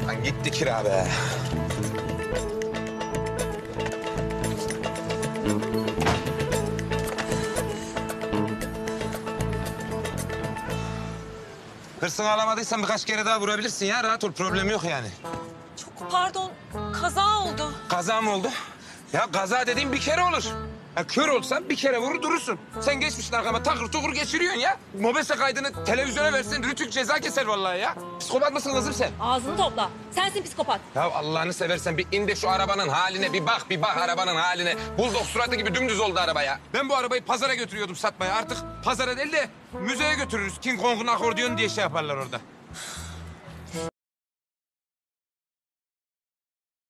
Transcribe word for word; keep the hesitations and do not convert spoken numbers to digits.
Lan gitti kira be. Hırsını alamadıysan birkaç kere daha vurabilirsin ya. Rahat ol, problem yok yani. Çok pardon, kaza oldu. Kaza mı oldu? Ya kaza dediğin bir kere olur. Ya kör olsan bir kere vurur durursun. Sen geçmişsin arkama takır tukur geçiriyorsun ya. Mobese kaydını televizyona versin, rütük ceza keser vallahi ya. Psikopat mısın kızım sen? Ağzını topla. Sensin psikopat. Ya Allah'ını seversen bir in de şu arabanın haline bir bak, bir bak arabanın haline. Buldog suratı gibi dümdüz oldu araba ya. Ben bu arabayı pazara götürüyordum satmaya. Artık pazara değil de müzeye götürürüz. King Kong'un akordiyonu diye şey yaparlar orada.